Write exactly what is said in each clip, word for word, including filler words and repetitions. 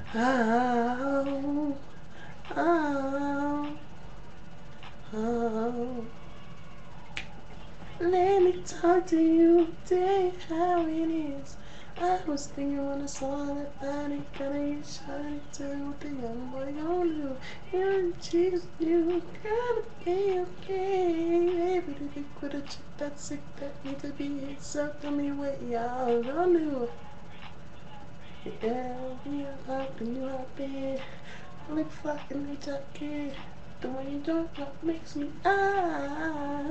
Oh, oh, oh. Let me talk to you, tell you how it is. I was thinking when I saw that body, gotta get shiny too. What the young boy gonna do? You cheese, you gotta be okay. Baby, to be quit a chick that's sick, that needs to be hit. So tell me what y'all gonna do. Yeah, we are out and you out there. Look fucking the jacket. The way you don't what makes me ah.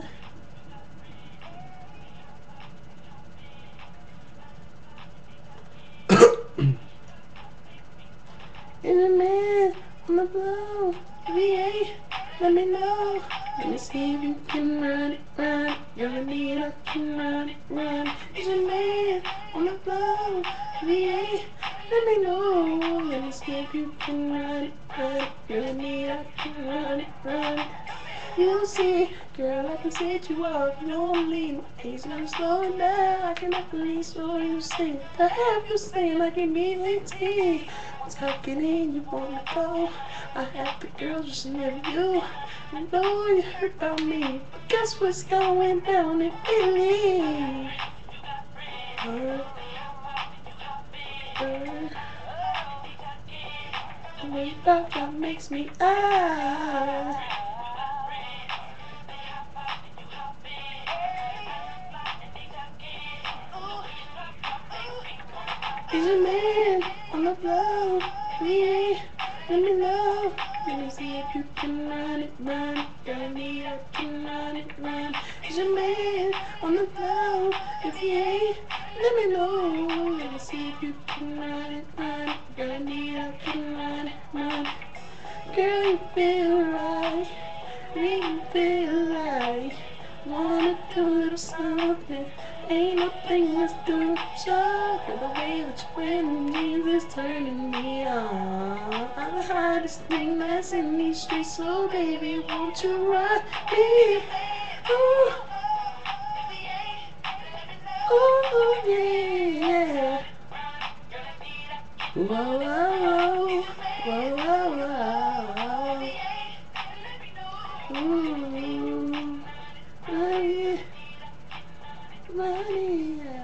In a man on the blow, V A, let me know. Let me see if you can run it, run it. You're in need, I can run it, run it. Is a man on the blow, V A, let me know. Let me see if you can run it, run it. You're in need, I can run it, run it. You see, girl, I can set you up. You don't leave my pace, never slow down. I can definitely slow you sing. To have you sing like a tea. Talking in, you wanna go. I have the girls just near you. I know you heard about me, but guess what's going down in Philly? Uh, uh, the way you rock that makes me ah. Is a man on the blow, yeah, let me know. Let me see if you can run it, run it, tell me I can run it, run it. Is a man on the blow, if he ain't, let me know. Let me see if you can run it, run it, tell me I can run it, run it. Girl, you feel right, you feel like wanna do a little something. Ain't nothing that's too sharp. The way that you wearing jeans is turning me on. I'm the hottest thing that's in these streets, so baby, won't you ride me? Ooh, ooh, yeah. Whoa, whoa, whoa, whoa, whoa. Ooh, money, money.